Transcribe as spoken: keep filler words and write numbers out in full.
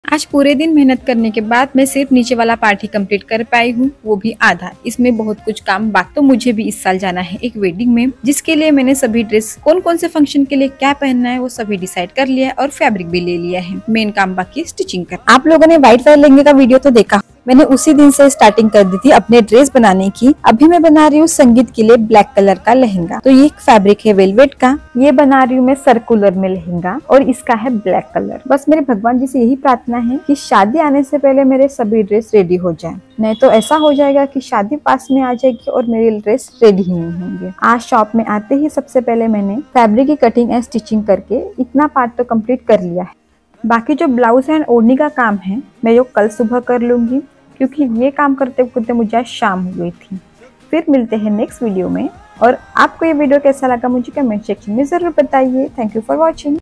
आज पूरे दिन मेहनत करने के बाद मैं सिर्फ नीचे वाला पार्ट ही कंप्लीट कर पाई हूँ, वो भी आधा। इसमें बहुत कुछ काम बाकी। तो मुझे भी इस साल जाना है एक वेडिंग में, जिसके लिए मैंने सभी ड्रेस कौन कौन से फंक्शन के लिए क्या पहनना है वो सभी डिसाइड कर लिया है और फैब्रिक भी ले लिया है। मेन काम बाकी स्टिचिंग कर। आप लोगों ने व्हाइट वाले लहंगे का वीडियो तो देखा, मैंने उसी दिन से स्टार्टिंग कर दी थी अपने ड्रेस बनाने की। अभी मैं बना रही हूँ संगीत के लिए ब्लैक कलर का लहंगा। तो ये फैब्रिक है वेलवेट का। ये बना रही हूँ मैं सर्कुलर में लहंगा और इसका है ब्लैक कलर। बस मेरे भगवान जी से यही प्रार्थना है कि शादी आने से पहले मेरे सभी ड्रेस रेडी हो जाए, नहीं तो ऐसा हो जाएगा कि शादी पास में आ जाएगी और मेरे ड्रेस रेडी ही नहीं होंगे। आज शॉप में आते ही सबसे पहले मैंने फैब्रिक की कटिंग एंड स्टिचिंग करके इतना पार्ट तो कंप्लीट कर लिया है। बाकी जो ब्लाउज एंड ओढ़नी का काम है मैं जो कल सुबह कर लूंगी, क्योंकि ये काम करते करते मुझे आज शाम हो गई थी। फिर मिलते हैं नेक्स्ट वीडियो में। और आपको ये वीडियो कैसा लगा मुझे कमेंट सेक्शन में जरूर बताइए। Thank you for watching.